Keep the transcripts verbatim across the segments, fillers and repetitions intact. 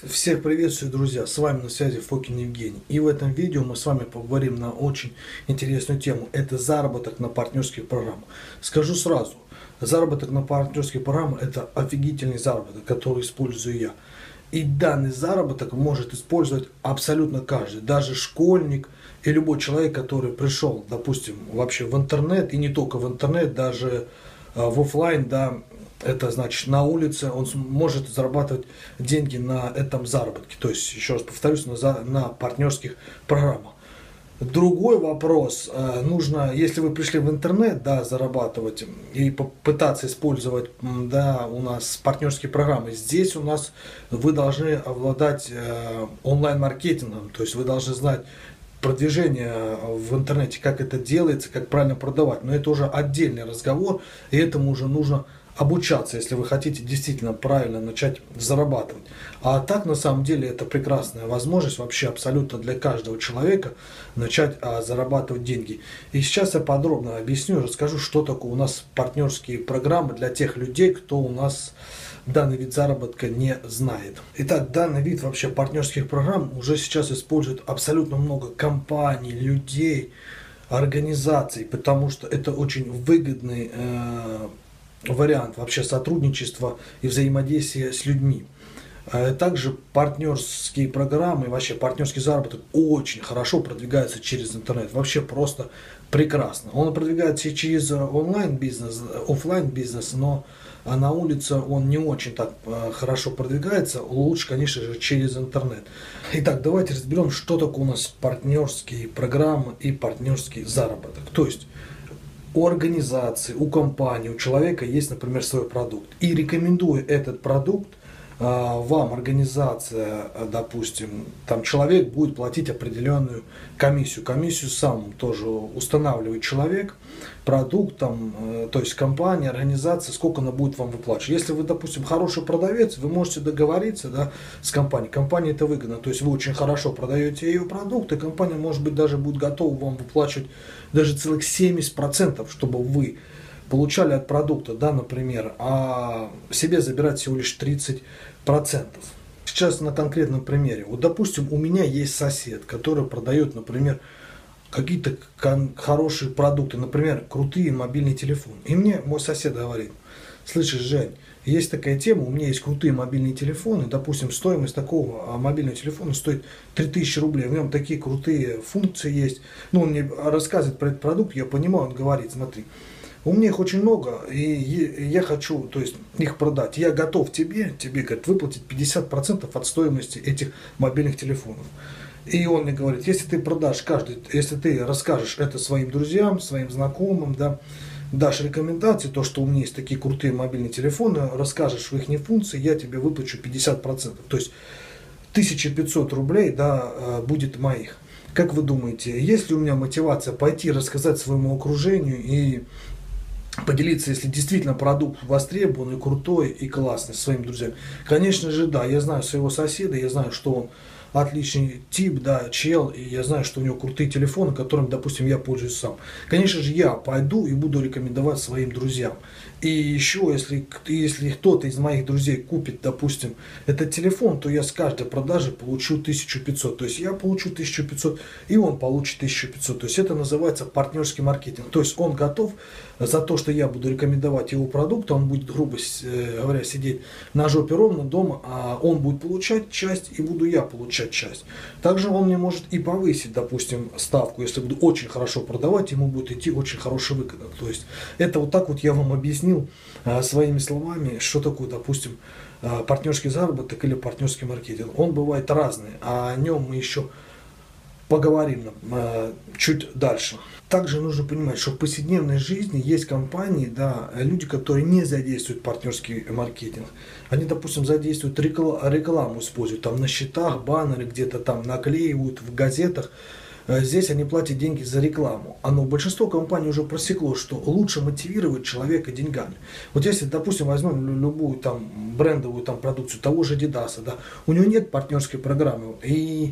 Всех приветствую, друзья! С вами на связи Фокин Евгений. И в этом видео мы с вами поговорим на очень интересную тему. Это заработок на партнерских программах. Скажу сразу, заработок на партнерских программах – это офигительный заработок, который использую я. И данный заработок может использовать абсолютно каждый, даже школьник и любой человек, который пришел, допустим, вообще в интернет, и не только в интернет, даже в офлайн, да, это значит на улице, он может зарабатывать деньги на этом заработке. То есть, еще раз повторюсь, на, на партнерских программах. Другой вопрос, нужно, если вы пришли в интернет, да, зарабатывать и попытаться использовать, да, у нас партнерские программы, здесь у нас вы должны обладать онлайн-маркетингом, то есть вы должны знать продвижение в интернете, как это делается, как правильно продавать. Но это уже отдельный разговор, и этому уже нужно обучаться, если вы хотите действительно правильно начать зарабатывать. А так, на самом деле, это прекрасная возможность вообще абсолютно для каждого человека начать а, зарабатывать деньги. И сейчас я подробно объясню, расскажу, что такое у нас партнерские программы для тех людей, кто у нас данный вид заработка не знает. Итак, данный вид вообще партнерских программ уже сейчас используют абсолютно много компаний, людей, организаций, потому что это очень выгодный э, вариант вообще сотрудничества и взаимодействия с людьми. Также партнерские программы, вообще партнерский заработок очень хорошо продвигается через интернет. Вообще просто прекрасно. Он продвигается через онлайн-бизнес, офлайн-бизнес, но на улице он не очень так хорошо продвигается. Лучше, конечно же, через интернет. Итак, давайте разберем, что такое у нас партнерские программы и партнерский заработок. То есть у организации, у компании, у человека есть, например, свой продукт. И рекомендуя этот продукт, вам организация, допустим, там человек будет платить определенную комиссию. Комиссию сам тоже устанавливает человек, продукт, там, то есть компания, организация, сколько она будет вам выплачивать. Если вы, допустим, хороший продавец, вы можете договориться, да, с компанией. Компании это выгодно, то есть вы очень хорошо продаете ее продукт, и компания, может быть, даже будет готова вам выплачивать даже целых семьдесят процентов, чтобы вы получали от продукта, да, например, а себе забирать всего лишь тридцать процентов. Сейчас на конкретном примере. Вот, допустим, у меня есть сосед, который продает, например, какие-то хорошие продукты, например, крутые мобильные телефоны. И мне мой сосед говорит: слышишь, Жень, есть такая тема, у меня есть крутые мобильные телефоны, допустим, стоимость такого мобильного телефона стоит три тысячи рублей, в нем такие крутые функции есть. Ну, он мне рассказывает про этот продукт, я понимаю, он говорит: смотри, у меня их очень много, и я хочу, то есть, их продать. Я готов тебе, тебе, говорит, выплатить пятьдесят процентов от стоимости этих мобильных телефонов. И он мне говорит: если ты продашь каждый, если ты расскажешь это своим друзьям, своим знакомым, да, дашь рекомендации, то, что у меня есть такие крутые мобильные телефоны, расскажешь в их функции, я тебе выплачу пятьдесят процентов. То есть тысяча пятьсот рублей, да, будет моих. Как вы думаете, есть ли у меня мотивация пойти рассказать своему окружению и поделиться, если действительно продукт востребованный, крутой и классный, своим друзьям? Конечно же, да. Я знаю своего соседа, я знаю, что он отличный тип, да, чел, и я знаю, что у него крутые телефоны, которым, допустим, я пользуюсь сам. Конечно же, я пойду и буду рекомендовать своим друзьям. И еще, если, если кто-то из моих друзей купит, допустим, этот телефон, то я с каждой продажи получу тысячу пятьсот. То есть я получу тысячу пятьсот, и он получит тысячу пятьсот. То есть это называется партнерский маркетинг. То есть он готов за то, что я буду рекомендовать его продукт, он будет, грубо говоря, сидеть на жопе ровно дома, а он будет получать часть, и буду я получать часть. Также он мне может и повысить, допустим, ставку. Если буду очень хорошо продавать, ему будет идти очень хороший выгода. То есть это вот так вот я вам объяснил своими словами, что такое, допустим, партнерский заработок или партнерский маркетинг. Он бывает разный, а о нем мы еще поговорим чуть дальше. Также нужно понимать, что в повседневной жизни есть компании, да, люди, которые не задействуют партнерский маркетинг. Они, допустим, задействуют рекламу, рекламу используют, там на счетах, баннеры где-то там наклеивают в газетах. Здесь они платят деньги за рекламу. Но большинство компаний уже просекло, что лучше мотивировать человека деньгами. Вот если, допустим, возьмем любую там брендовую там продукцию того же Adidas, да, у него нет партнерской программы, и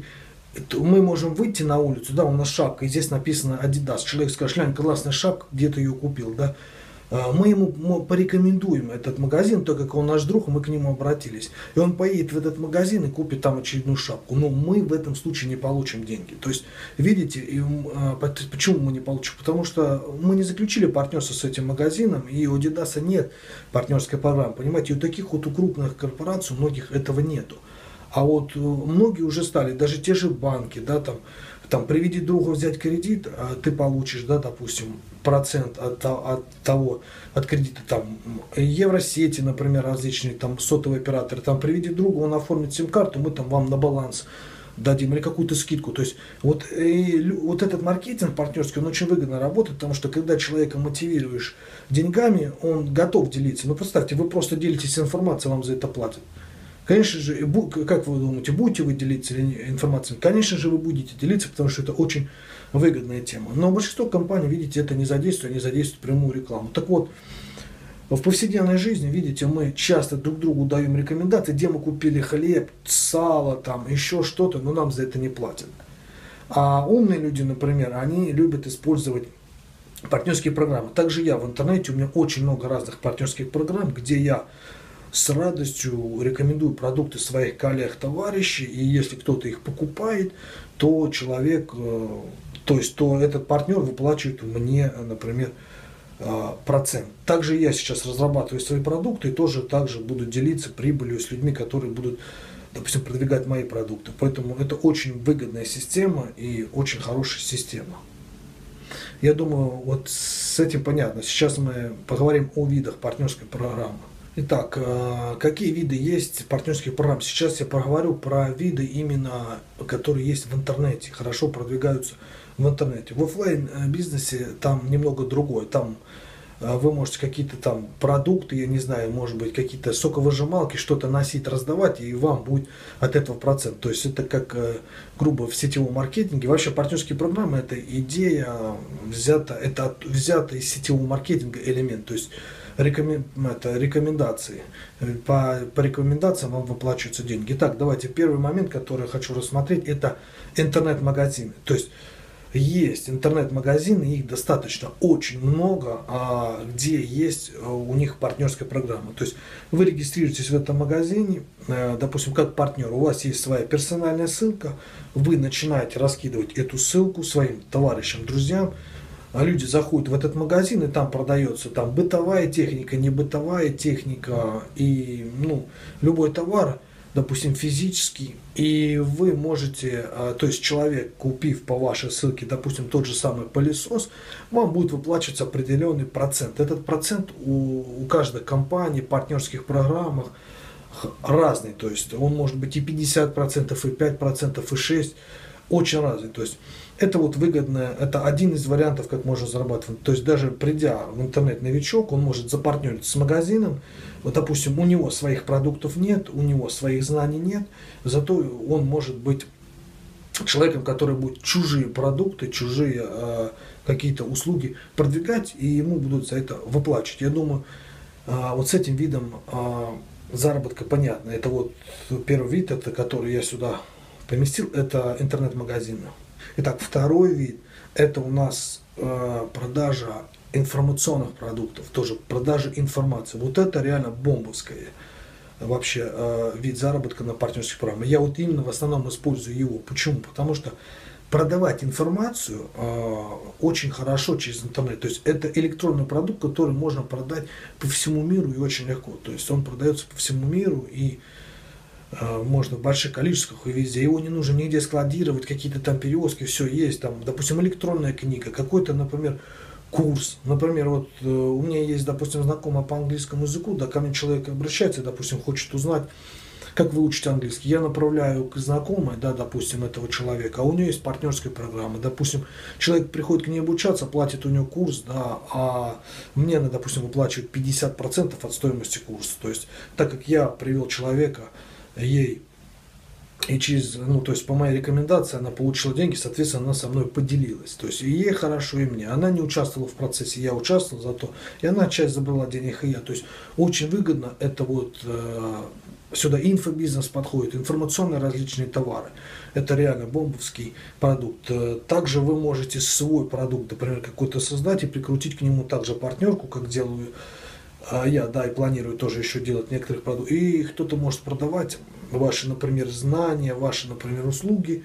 мы можем выйти на улицу, да, у нас шапка, и здесь написано Adidas. Человек скажет: глянь, классная шапка, где ты ее купил, да. А, Мы ему мо- порекомендуем этот магазин, так как он наш друг, мы к нему обратились. И он поедет в этот магазин и купит там очередную шапку. Но мы в этом случае не получим деньги. То есть, видите, и, м, а, пот- почему мы не получим? Потому что мы не заключили партнерство с этим магазином, и у Adidas нет партнерской программы. Понимаете, и у таких вот у крупных корпораций у многих этого нету. А вот э, многие уже стали, даже те же банки, да, там, там приведи друга взять кредит, а ты получишь, да, допустим, процент от, то- от того, от кредита, там, Евросети, например, различные, там, сотовые операторы, там, приведи друга, он оформит сим-карту, мы там вам на баланс дадим или какую-то скидку. То есть вот, и, лю- вот этот маркетинг партнерский, он очень выгодно работает, потому что когда человека мотивируешь деньгами, он готов делиться. Ну, представьте, вы просто делитесь информацией, вам за это платят. Конечно же, как вы думаете, будете вы делиться информацией? Конечно же, вы будете делиться, потому что это очень выгодная тема. Но большинство компаний, видите, это не задействует, они задействуют прямую рекламу. Так вот, в повседневной жизни, видите, мы часто друг другу даем рекомендации, где мы купили хлеб, сало, там, еще что-то, но нам за это не платят. А умные люди, например, они любят использовать партнерские программы. Также я в интернете, у меня очень много разных партнерских программ, где я с радостью рекомендую продукты своих коллег, товарищей, и если кто-то их покупает, то человек, э, то есть то этот партнер выплачивает мне, например, э, процент. Также я сейчас разрабатываю свои продукты и тоже также буду делиться прибылью с людьми, которые будут, допустим, продвигать мои продукты. Поэтому это очень выгодная система и очень хорошая система. Я думаю, вот с этим понятно. Сейчас мы поговорим о видах партнерской программы. Итак, э, какие виды есть партнерских программ? Сейчас я поговорю про виды именно, которые есть в интернете, хорошо продвигаются в интернете. В офлайн бизнесе там немного другое. Там э, вы можете какие-то там продукты, я не знаю, может быть, какие-то соковыжималки, что-то носить, раздавать, и вам будет от этого процент. То есть это как, э, грубо, в сетевом маркетинге. Вообще партнерские программы — это идея взята, это от- взята из сетевого маркетинга элемент. То есть Рекомен... это рекомендации. По, по рекомендациям вам выплачиваются деньги. Итак, давайте первый момент, который я хочу рассмотреть, это интернет-магазины. То есть есть интернет-магазины, их достаточно очень много, а, где есть у них партнерская программа. То есть вы регистрируетесь в этом магазине, э, допустим, как партнер, у вас есть своя персональная ссылка, вы начинаете раскидывать эту ссылку своим товарищам, друзьям. А люди заходят в этот магазин, и там продается там бытовая техника, не бытовая техника, и ну, любой товар, допустим, физический, и вы можете, то есть человек, купив по вашей ссылке, допустим, тот же самый пылесос, вам будет выплачиваться определенный процент. Этот процент у, у каждой компании, партнерских программах разный, то есть он может быть и пятьдесят процентов, и пять процентов, и шесть процентов, очень разный. То есть это вот выгодно, это один из вариантов, как можно зарабатывать. То есть даже придя в интернет новичок, он может запартнериться с магазином. Вот, допустим, у него своих продуктов нет, у него своих знаний нет, зато он может быть человеком, который будет чужие продукты, чужие э, какие-то услуги продвигать, и ему будут за это выплачивать. Я думаю, э, вот с этим видом э, заработка понятно. Это вот первый вид, это который я сюда поместил, это интернет-магазины. Итак, второй вид – это у нас э, продажа информационных продуктов, тоже продажа информации. Вот это реально бомбовская вообще э, вид заработка на партнерских программах. Я вот именно в основном использую его. Почему? Потому что продавать информацию э, очень хорошо через интернет. То есть это электронный продукт, который можно продать по всему миру и очень легко. То есть он продается по всему миру и можно в больших количествах и везде. Его не нужно нигде складировать, какие-то там перевозки, все есть. Там, допустим, электронная книга, какой-то, например, курс. Например, вот э, у меня есть, допустим, знакомая по английскому языку, да, ко мне человек обращается, допустим, хочет узнать, как выучить английский. Я направляю к знакомой, да, допустим, этого человека, а у нее есть партнерская программа. Допустим, человек приходит к ней обучаться, платит у нее курс, да, а мне она, допустим, выплачивает пятьдесят процентов от стоимости курса. То есть, так как я привел человека, ей И через, ну, то есть по моей рекомендации она получила деньги, соответственно, она со мной поделилась. То есть и ей хорошо, и мне. Она не участвовала в процессе, я участвовал зато. И она часть забрала денег, и я. То есть очень выгодно это вот э, сюда инфобизнес подходит, информационные различные товары. Это реально бомбовский продукт. Также вы можете свой продукт, например, какой-то создать и прикрутить к нему также партнерку, как делаю я, да, и планирую тоже еще делать некоторых продуктов. И кто-то может продавать ваши, например, знания, ваши, например, услуги,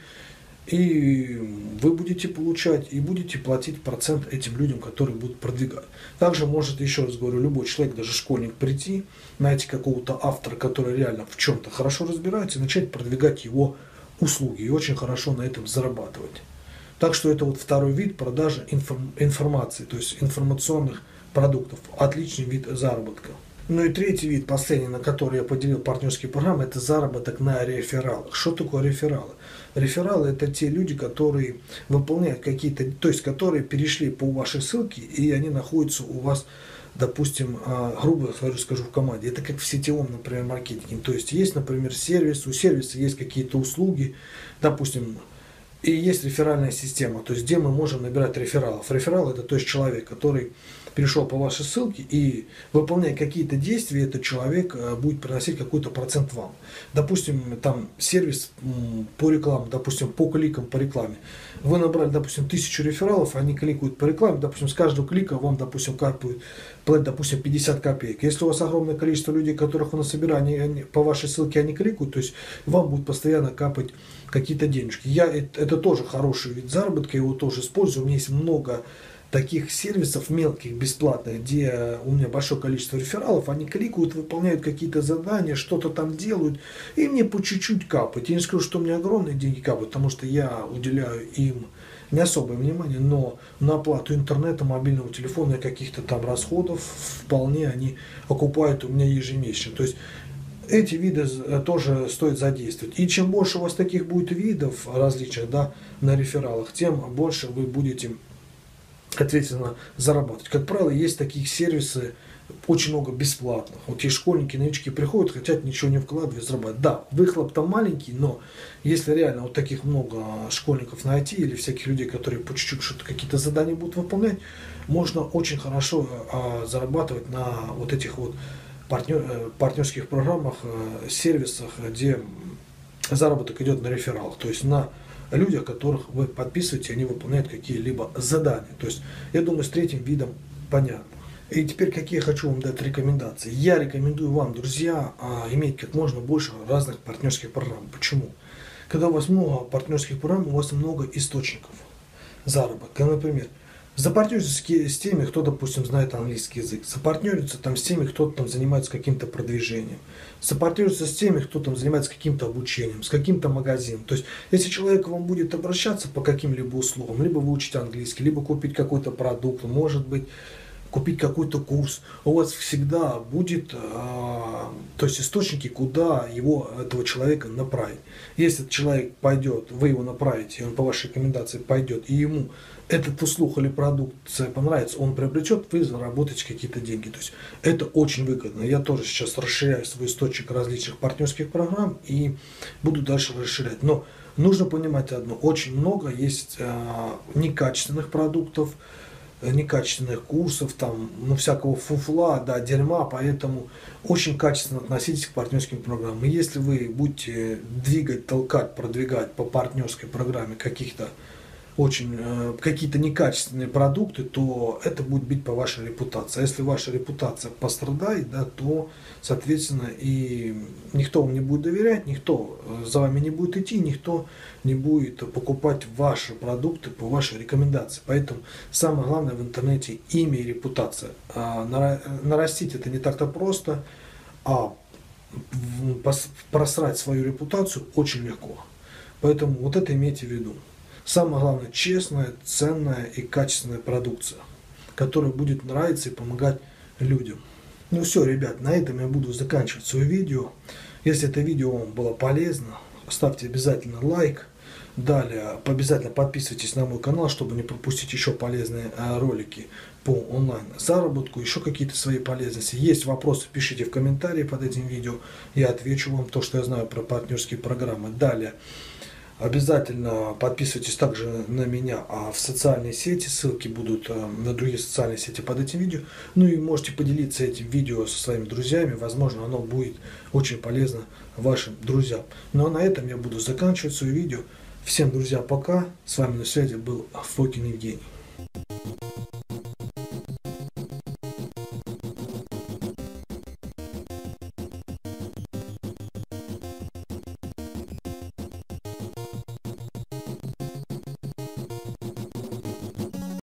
и вы будете получать и будете платить процент этим людям, которые будут продвигать. Также может, еще раз говорю, любой человек, даже школьник, прийти, найти какого-то автора, который реально в чем-то хорошо разбирается, и начать продвигать его услуги, и очень хорошо на этом зарабатывать. Так что это вот второй вид продажи информ- информации, то есть информационных продуктов. Отличный вид заработка. Ну и третий вид, последний, на который я поделил партнерские программы, это заработок на рефералах. Что такое рефералы? Рефералы — это те люди, которые выполняют какие-то, то есть которые перешли по вашей ссылке, и они находятся у вас, допустим, грубо скажу, в команде. Это как в сетевом, например, маркетинге. То есть есть, например, сервис, у сервиса есть какие-то услуги, допустим, и есть реферальная система, то есть где мы можем набирать рефералов. Реферал — это то есть человек, который перешел по вашей ссылке, и выполняя какие-то действия, этот человек будет приносить какой-то процент вам. Допустим, там сервис по рекламе, допустим, по кликам по рекламе. Вы набрали, допустим, тысячу рефералов, они кликают по рекламе, допустим, с каждого клика вам, допустим, капают, допустим, пятьдесят копеек. Если у вас огромное количество людей, которых вы насобирали, они, они, по вашей ссылке они кликают, то есть вам будет постоянно капать какие-то денежки. Я, это, это тоже хороший вид заработка, я его тоже использую. У меня есть много таких сервисов мелких, бесплатных, где у меня большое количество рефералов, они кликают, выполняют какие-то задания, что-то там делают, и мне по чуть-чуть капают. Я не скажу, что у меня огромные деньги капают, потому что я уделяю им не особое внимание, но на оплату интернета, мобильного телефона и каких-то там расходов вполне они окупают у меня ежемесячно. То есть эти виды тоже стоит задействовать. И чем больше у вас таких будет видов различных, да, на рефералах, тем больше вы будете ответственно зарабатывать. Как правило, есть такие сервисы очень много бесплатных. Вот есть школьники, новички приходят, хотят ничего не вкладывать, зарабатывать. Да, выхлоп там маленький, но если реально вот таких много школьников найти или всяких людей, которые по чуть-чуть что-то какие-то задания будут выполнять, можно очень хорошо а, зарабатывать на вот этих вот партнер, партнерских программах, сервисах, где заработок идет на рефералах, то есть на людях, которых вы подписываете, они выполняют какие-либо задания. То есть, я думаю, с третьим видом понятно. И теперь какие я хочу вам дать рекомендации. Я рекомендую вам, друзья, иметь как можно больше разных партнерских программ. Почему? Когда у вас много партнерских программ, у вас много источников заработка. Например, запартнериться с теми, кто, допустим, знает английский язык. Запартнериться там с теми, кто там занимается каким-то продвижением. Запартнериться с теми, кто там занимается каким-то обучением, с каким-то магазином. То есть, если человек к вам будет обращаться по каким-либо услугам, либо выучить английский, либо купить какой-то продукт, может быть, купить какой-то курс, у вас всегда будет, а, то есть источники, куда его, этого человека направить. Если этот человек пойдет, вы его направите, и он по вашей рекомендации пойдет, и ему этот услуг или продукция понравится, он приобретет, вы заработаете какие-то деньги. То есть это очень выгодно. Я тоже сейчас расширяю свой источник различных партнерских программ и буду дальше расширять. Но нужно понимать одно, очень много есть а, некачественных продуктов, некачественных курсов, там, ну, всякого фуфла, да, дерьма, поэтому очень качественно относитесь к партнерским программам. И если вы будете двигать, толкать, продвигать по партнерской программе каких-то очень э, какие-то некачественные продукты, то это будет бить по вашей репутации. А если ваша репутация пострадает, да, то, соответственно, и никто вам не будет доверять, никто за вами не будет идти, никто не будет покупать ваши продукты по вашей рекомендации. Поэтому самое главное в интернете имя и репутация. А нарастить это не так-то просто, а просрать свою репутацию очень легко. Поэтому вот это имейте в виду. Самое главное, честная, ценная и качественная продукция, которая будет нравиться и помогать людям. Ну все, ребят, на этом я буду заканчивать свое видео. Если это видео вам было полезно, ставьте обязательно лайк, Далее, обязательно подписывайтесь на мой канал, чтобы не пропустить еще полезные ролики по онлайн-заработку, еще какие-то свои полезности. Есть вопросы, пишите в комментарии под этим видео, я отвечу вам то, что я знаю про партнерские программы. Далее, обязательно подписывайтесь также на меня а в социальные сети, ссылки будут на другие социальные сети под этим видео. Ну и можете поделиться этим видео со своими друзьями, возможно оно будет очень полезно вашим друзьям. Ну а на этом я буду заканчивать свое видео. Всем, друзья, пока. С вами на связи был Фокин Евгений.